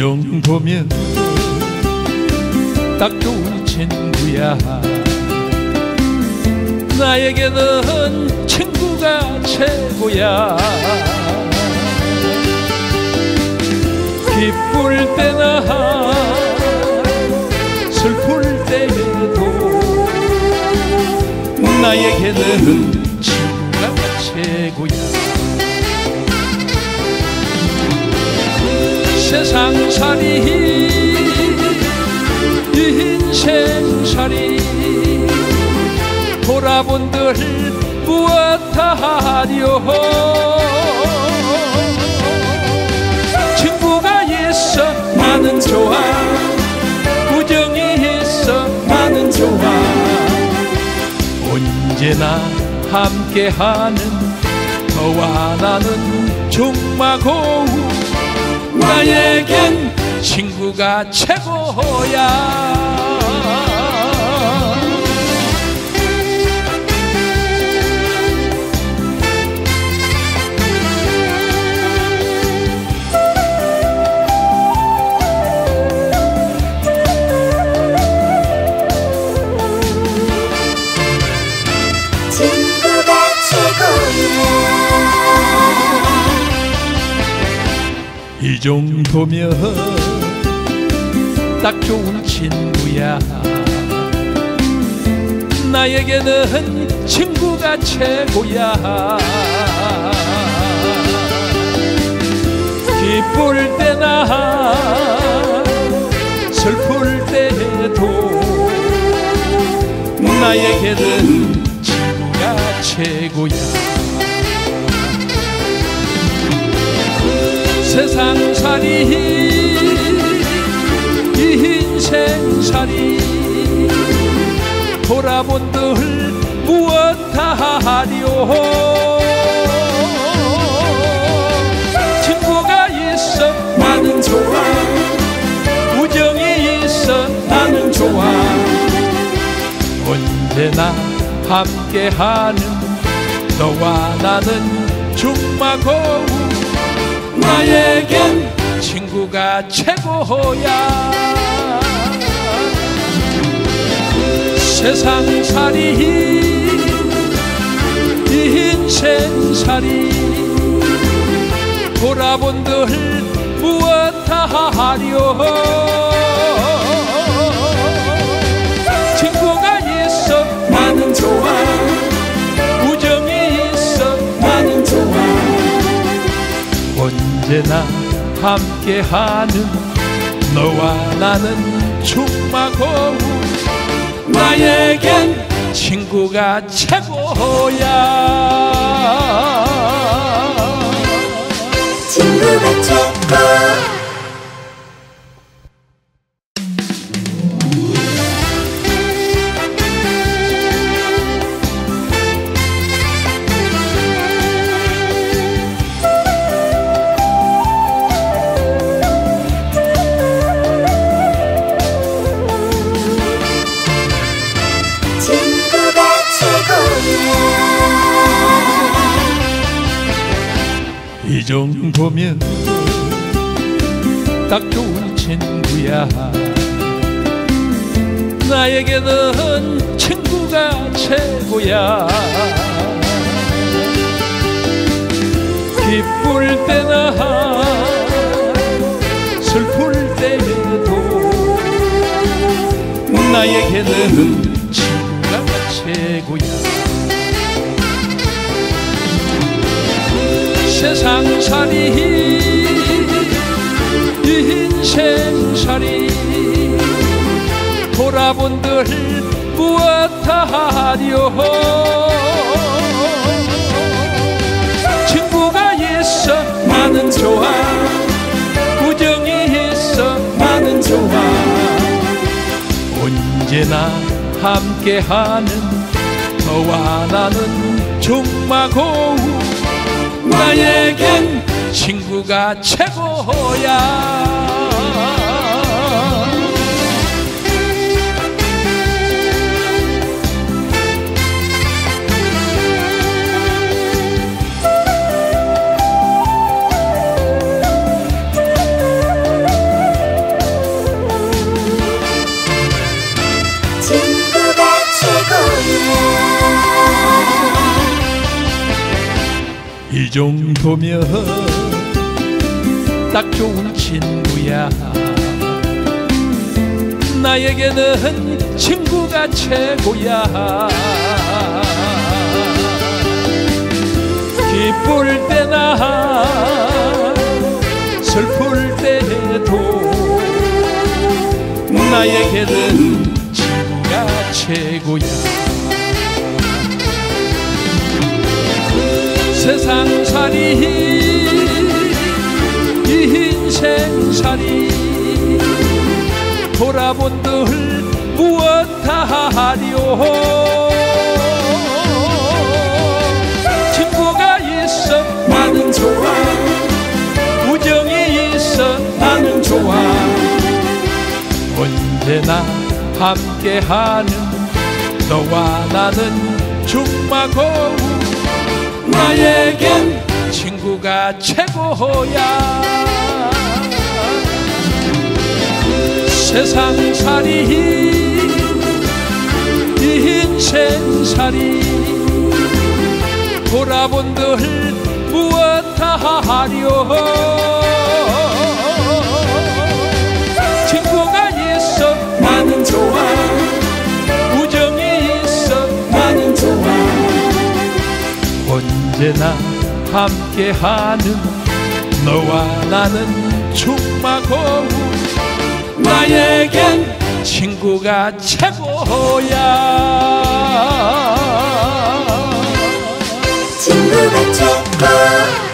정도면 딱 좋은 친구야. 나에게는 친구가 최고야. 기쁠 때나 슬플 때에도 나에게는 친구가 최고야. 세상살이 인생살이 돌아본들 무엇하려. 친구가 있어 나는 좋아. 우정이 있어 나는 좋아. 언제나 함께하는 너와 나는 중마고우. 나에겐 친구가 최고야. 친구가 최고야. 이 정도면 딱 좋은 친구야. 나에게는 친구가 최고야. 기쁠 때나 슬플 때에도 나에게는 친구가 최고야. 세상살이 인생살이 돌아본들 무엇하려. 친구가 있어 나는 좋아. 우정이 있어 나는 좋아. 언제나 함께하는 너와 나는 중마고우. 나에겐 친구가 최고야. 세상살이 인생살이 돌아본들 무엇하려. 친구가 있어 나는 좋아. 우정이 있어 나는 좋아. 언제나 함께하는 너와 나는 중마고우. 나에겐 친구가 최고야. 친구가 최고. 이 정도면 딱 좋은 친구야. 나에게는 친구가 최고야. 기쁠 때나 슬플 때에도 나에게는 친구가 최고야. 세상살이 인생살이 돌아본들 무엇하려. 친구가 있어 나는 좋아. 우정이 있어 나는 좋아. 언제나 함께하는 너와 나는 중마고우. 나에겐 친구가 최고야. 정도면 딱 좋은 친구야. 나에게는 친구가 최고야. 기쁠 때나 슬플 때도 나에게는 친구가 최고야. 세상살이 인생살이 돌아본들 무엇하리오. 친구가 있어 나는 좋아. 우정이 있어 나는 좋아. 언제나 함께하는 너와 나는 중마고우. 나에겐 친구가 최고야. 세상살이 인생살이 돌아본들 무엇하리오. 친구가 있어 나는 좋아. 우정이 있어 나는 좋아. 언제나 함께하는 너와 나는 중마고우. 나에겐 친구가 최고야. 친구가 최고.